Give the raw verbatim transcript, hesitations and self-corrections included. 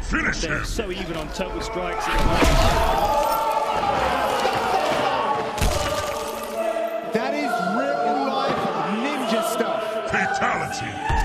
Finish They're him. so even on total strikes. That is real life ninja stuff. Fatality.